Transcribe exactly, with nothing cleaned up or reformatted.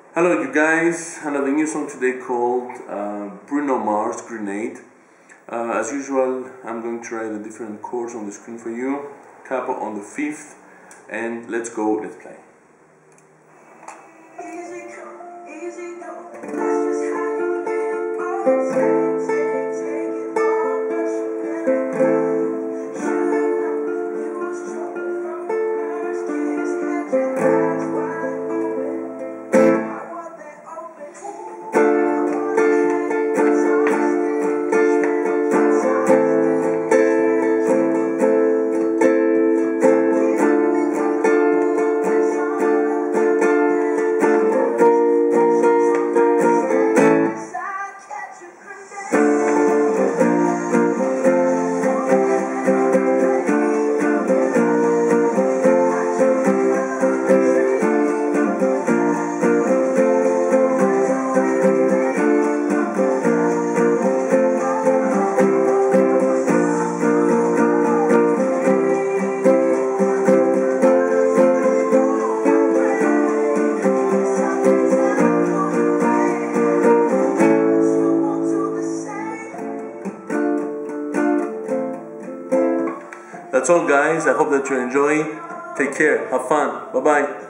Hello you guys, another new song today called uh, Bruno Mars, Grenade. Uh, as usual, I'm going to write the different chords on the screen for you. Capo on the fifth, and let's go, let's play. Easy come, easy go. That's just how you live. Oh, take, take, take it all, but you never know. Should've known it was trouble from the first kiss. Had your eyes wide open. Why were they open? I wanna hang your tongue, shred your tongue, shred That's all guys, I hope that you enjoy. Take care, have fun, bye bye.